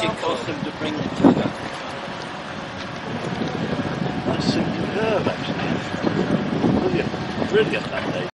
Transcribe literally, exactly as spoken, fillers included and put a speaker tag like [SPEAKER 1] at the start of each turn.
[SPEAKER 1] much it cost them to bring the tug up.
[SPEAKER 2] That's superb, actually. Brilliant, brilliant that day.